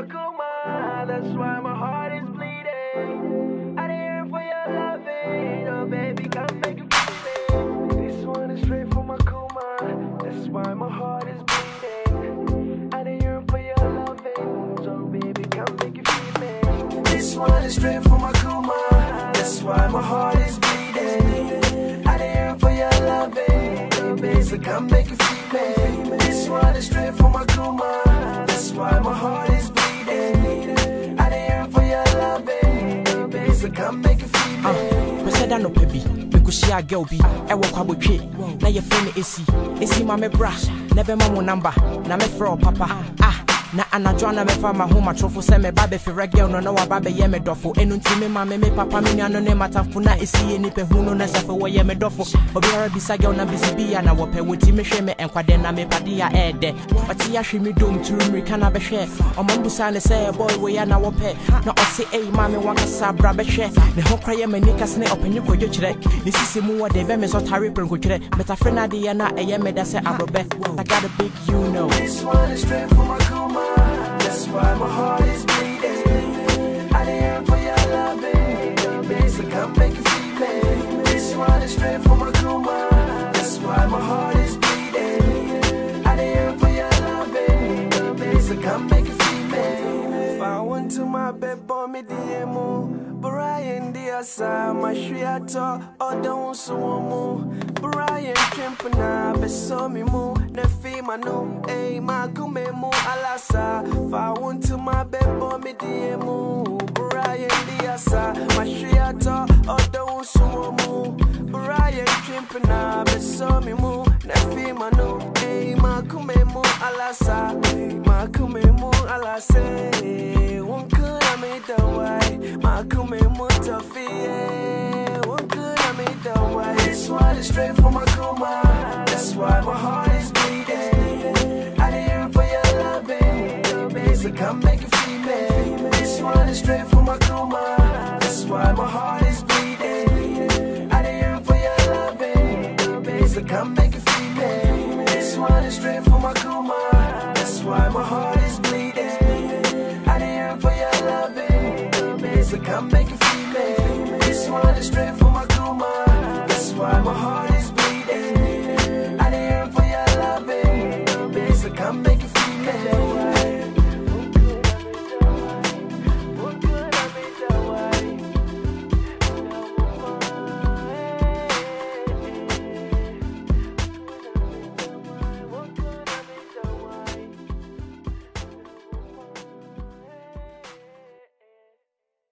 my Kuma. That's why my heart is bleeding. I didn't yearn for your loving. Oh, baby, come make it feel me. This one is straight from my Kuma. That's why my heart is bleeding. I didn't yearn for your loving. So, baby, come make it feel me. This one is straight from my Kuma. That's why my heart is bleeding. I didn't yearn for your loving. Oh, baby, come make it feel me. This one is straight from my Kuma. That's why my heart is bleeding. I didn't yearn for your loving. Oh, baby, come make it feel me. Preseda no pebi, bekushia girl bi, ewo kwabotwe, na ye frame esi ma me bra, na be ma mo number, na me fro papa. Na anadwo na me fa ma homa trofo se me ba be fe girl no na wa ba be ye me dofo enu nti me ma me papa me nuano ne matafo na esi eni pe hu no na se fe wo ye me dofo obi ara bisa girl na bisi bia na wo pe woti me hwe me enkwade na me pade ya ede oti ya hwe me dom turu me kana be hwe o ma mbusa ne se boy we ya na wo pe na o se ei ma me wakasa bra be hwe ne ho kra ye mani kasne opanyi kodwo kire ne sisi mu wo de be me so tare prenko kire metafre na de ye na eye me da se abrobe I got a big This one is straight from my Kuma. That's why my heart is bleeding. I didn't yearn for your loving. Your baby, come make it feel me. This one is straight from my Kuma. That's why my heart is bleeding. I didn't yearn for your loving. Your baby, come make it feel me. If I went to my bed, boy, me demo. Brian Diasa, my shiata, or don't so mo. Brian Chimpana, Besomi mo, Nefi Manu, eh, Makume mo, Alasa. If I went to my bed, boy, me demo. Brian Diasa, my shiata, or don't so mo. Brian Chimpana, Besomi mo, Nefi Manu, eh, Makume mo, Alasa. Makume mo, Alasa. One could I made the way, Makume mo, Tafie. One could I made the way. This one is straight from my Kuma. That's why my heart is bleeding. I didn't yearn for your loving. Your baby, come make it feel me. This one is straight from my Kuma. That's why my heart is bleeding. I didn't yearn for your loving. Your baby, come make it feel me. This one is straight from my Kuma. That's why my heart is bleeding. I didn't yearn for your loving. Your baby, come make it feel me. This one is straight from